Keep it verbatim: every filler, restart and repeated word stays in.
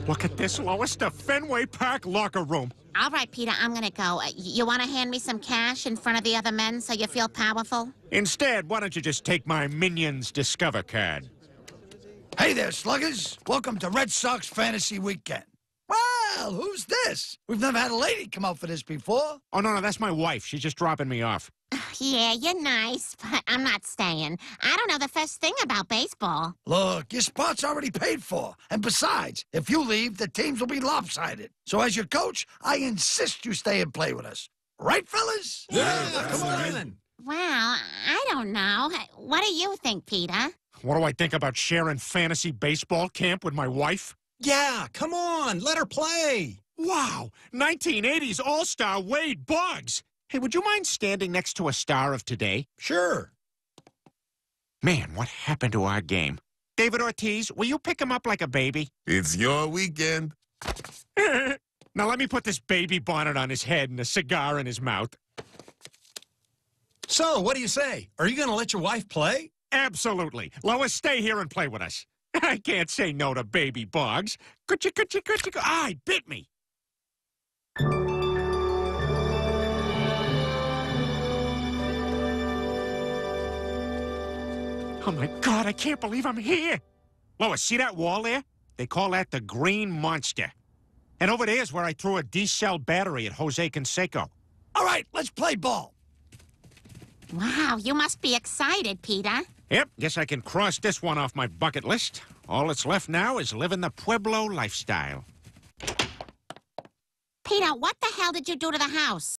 Look at this, Lois, the Fenway Park locker room. All right, Peter, I'm gonna go. Uh, you want to hand me some cash in front of the other men so you feel powerful? Instead, why don't you just take my Minions Discover card? Hey there, sluggers. Welcome to Red Sox Fantasy Weekend. Well, who's this? We've never had a lady come out for this before. Oh, no, no, that's my wife. She's just dropping me off. Yeah, you're nice, but I'm not staying. I don't know the first thing about baseball. Look, your spot's already paid for. And besides, if you leave, the teams will be lopsided. So as your coach, I insist you stay and play with us. Right, fellas? Yeah, come on. Well, I don't know. What do you think, Peter? What do I think about sharing fantasy baseball camp with my wife? Yeah, come on. Let her play. Wow, nineteen eighties All-Star Wade Boggs. Hey, would you mind standing next to a star of today? Sure. Man, what happened to our game? David Ortiz, will you pick him up like a baby? It's your weekend. Now let me put this baby bonnet on his head and a cigar in his mouth. So, what do you say? Are you going to let your wife play? Absolutely. Lois, stay here and play with us. I can't say no to baby Boggs. Coochie, coochie, coochie, coochie. Ah, he bit me. Oh, my God, I can't believe I'm here. Lois, see that wall there? They call that the Green Monster. And over there's where I threw a D-cell battery at Jose Canseco. All right, let's play ball. Wow, you must be excited, Peter. Yep, guess I can cross this one off my bucket list. All that's left now is living the Pueblo lifestyle. Peter, what the hell did you do to the house?